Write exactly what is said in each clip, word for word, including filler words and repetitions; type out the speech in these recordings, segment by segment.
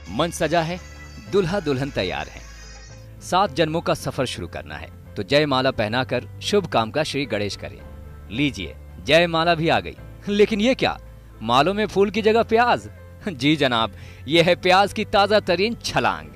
मंच सजा है, दुल्हा दुल्हन तैयार हैं। सात जन्मों का सफर शुरू करना है तो जयमाला पहनाकर शुभ काम का श्री गणेश करें। लीजिए, जयमाला भी आ गई। लेकिन ये क्या, मालों में फूल की जगह प्याज? जी जनाब, ये है प्याज की ताजा तरीन छलांग।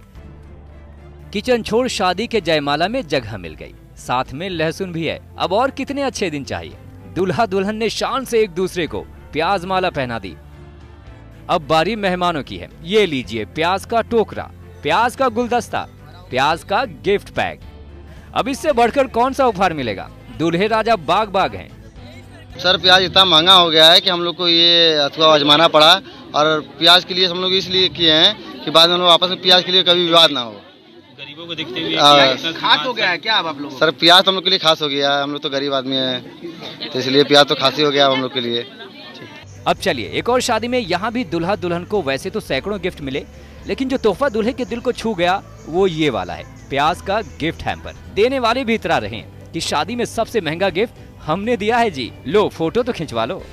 किचन छोड़ शादी के जयमाला में जगह मिल गई, साथ में लहसुन भी है। अब और कितने अच्छे दिन चाहिए। दूल्हा दुल्हन ने शान से एक दूसरे को प्याज माला पहना दी। अब बारी मेहमानों की है। ये लीजिए प्याज का टोकरा, प्याज का गुलदस्ता, प्याज का गिफ्ट पैक। अब इससे बढ़कर कौन सा उपहार मिलेगा। दूल्हे राजा बाग बाग हैं। सर प्याज इतना महंगा हो गया है कि हम लोग को ये अथवा आजमाना पड़ा, और प्याज के लिए हम लोग इसलिए किए हैं कि बाद में हम लोग आपस में प्याज के लिए कभी विवाद ना हो। गरीबों को देखते हुए खास हो गया है क्या अब आप लोग? सर प्याज तो हम लोग के लिए खास हो गया है, हम लोग तो गरीब आदमी हैं, तो इसलिए प्याज तो खास ही हो गया हम लोग के लिए। अब चलिए एक और शादी में यहाँ भी दुल्हा दुल्हन को वैसे तो सैकड़ों गिफ्ट मिले, लेकिन जो तोहफा दूल्हे के दिल को छू गया वो ये वाला है, प्याज का गिफ्ट हैम्पर। देने वाले भी इतरा रहे कि शादी में सबसे महंगा गिफ्ट हमने दिया है जी। लो फोटो तो खिंचवा लो।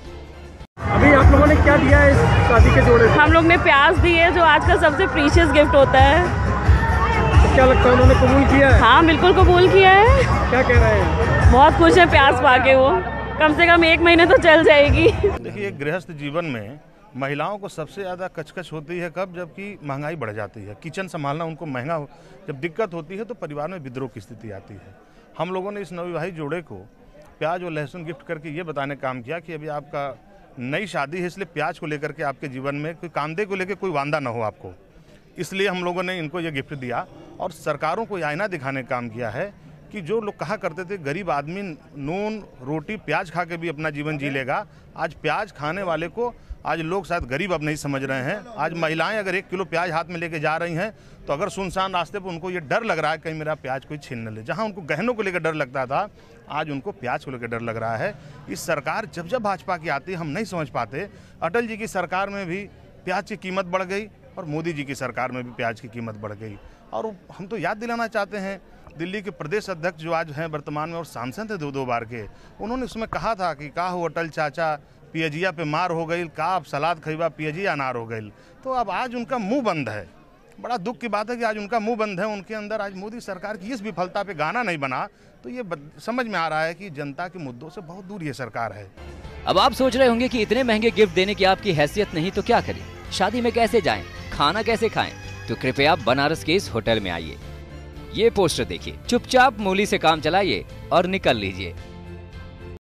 अभी आप लोगों ने क्या दिया है इस शादी के जोड़े? हम लोग ने प्याज दी है, जो आज का सबसे प्रीशियस गिफ्ट होता है। तो क्या लगता है उन्होंने कबूल किया है? हाँ बिल्कुल कबूल किया है। क्या कह रहे हैं? बहुत खुश है प्याज पाके, वो कम से कम एक महीने तो चल जाएगी। देखिए गृहस्थ जीवन में महिलाओं को सबसे ज़्यादा कचकच होती है कब, जबकि महंगाई बढ़ जाती है। किचन संभालना उनको महंगा हो, जब दिक्कत होती है तो परिवार में विद्रोह की स्थिति आती है। हम लोगों ने इस नवविवाहित जोड़े को प्याज और लहसुन गिफ्ट करके ये बताने काम किया कि अभी आपका नई शादी है, इसलिए प्याज को लेकर के आपके जीवन में कोई कांदे को लेकर कोई वांदा ना हो आपको, इसलिए हम लोगों ने इनको ये गिफ्ट दिया। और सरकारों को आईना दिखाने का काम किया है कि जो लोग कहा करते थे गरीब आदमी नून रोटी प्याज खा के भी अपना जीवन जी लेगा, आज प्याज खाने वाले को आज लोग शायद गरीब अब नहीं समझ रहे हैं। आज महिलाएं अगर एक किलो प्याज हाथ में लेके जा रही हैं तो अगर सुनसान रास्ते पर उनको ये डर लग रहा है कहीं मेरा प्याज कोई छीन न ले। जहां उनको गहनों को लेकर डर लगता था, आज उनको प्याज को लेकर डर लग रहा है। इस सरकार जब जब भाजपा की आती है हम नहीं समझ पाते। अटल जी की सरकार में भी प्याज की कीमत बढ़ गई और मोदी जी की सरकार में भी प्याज की कीमत बढ़ गई। और हम तो याद दिलाना चाहते हैं, दिल्ली के प्रदेश अध्यक्ष जो आज हैं वर्तमान में और सांसद थे दो दो बार के, उन्होंने उसमें कहा था कि का हो अटल चाचा पियजिया पे मार हो गई, का अब सलाद खरीबा पियजिया अनार हो गई। तो अब आज उनका मुंह बंद है। बड़ा दुख की बात है कि आज उनका मुंह बंद है। उनके अंदर आज मोदी सरकार की इस विफलता पे गाना नहीं बना, तो ये समझ में आ रहा है कि जनता के मुद्दों से बहुत दूर ये सरकार है। अब आप सोच रहे होंगे कि इतने महंगे गिफ्ट देने की आपकी हैसियत नहीं तो क्या करें, शादी में कैसे जाएं, खाना कैसे खाएं, तो कृपया बनारस के इस होटल में आइए। ये पोस्टर देखिए, चुपचाप मूली से काम चलाइए और निकल लीजिए।